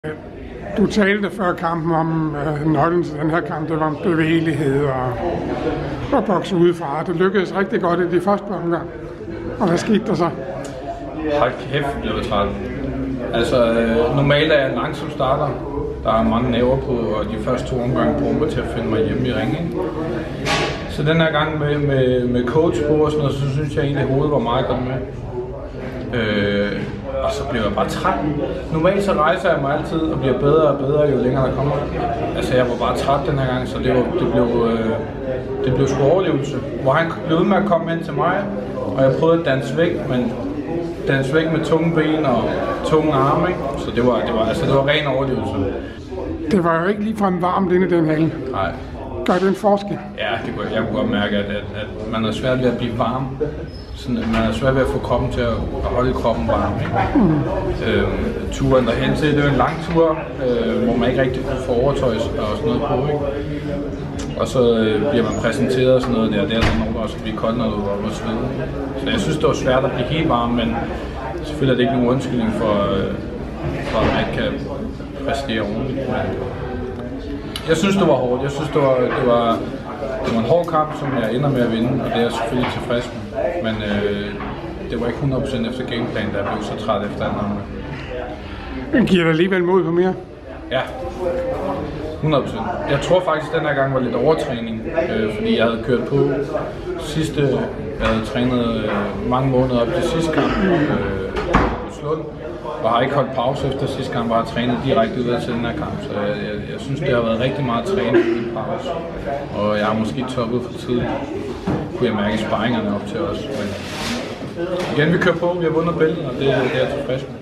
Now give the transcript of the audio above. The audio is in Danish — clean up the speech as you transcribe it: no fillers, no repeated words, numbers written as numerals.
Du talte før kampen om nøglen til den her kamp, det var bevægelighed og bokse udefra. Det lykkedes rigtig godt i de første omgang. Og hvad skete der så? Hold kæft, blev jeg træt. Altså, normalt er jeg en langsom starter. Der er mange næver på, og de første 2 omgange bruger mig til at finde mig hjemme i ringen. Så den her gang med coach på og sådan noget, så synes jeg egentlig, at hovedet var meget godt med. Og så blev jeg bare træt. Normalt så rejser jeg mig altid og bliver bedre og bedre, jo længere der kommer. Altså jeg var bare træt den her gang, så det blev sgu overlevelse. Hvor han blev ved med at komme ind til mig, og jeg prøvede at danse væk, men danse væk med tunge ben og tunge arme, ikke? Så det var ren overlevelse. Det var jo ikke ligefrem varmt inde i den hale. Nej. Gør det en forskel? Ja, jeg kunne godt mærke, at man er svært ved at blive varm. Sådan, at man er svært ved at få kroppen til at holde kroppen varm. Ikke? Turen derhen til, det er en lang tur, hvor man ikke rigtig kunne få overtøj og sådan noget på. Ikke? Og så bliver man præsenteret og sådan noget der. Det er sådan nogen, også bliver koldt, når du er oppe og svede. Så jeg synes, det var svært at blive helt varm, men selvfølgelig er det ikke nogen undskyldning for at man ikke kan præstere ordentligt. Jeg synes, det var hårdt. Jeg synes, det var en hård kamp, som jeg ender med at vinde, og det er jeg selvfølgelig tilfreds med. Men det var ikke 100% efter gameplan, da jeg blev så træt efter anden omgang. Men giver dig alligevel mod på mere? Ja, 100%. Jeg tror faktisk, at den her gang var lidt overtræning, fordi jeg havde kørt på jeg havde trænet mange måneder op til sidste kamp på Slund, og har ikke holdt pause efter sidste kamp, bare trænet direkte ud til den her kamp. Så jeg synes, det har været rigtig meget træning uden pause, og jeg har måske toppet for tidligt. Kunne jeg mærke sparringerne op til os. Men igen, vi kører på, vi har vundet bæltet, og det er jeg tilfreds med.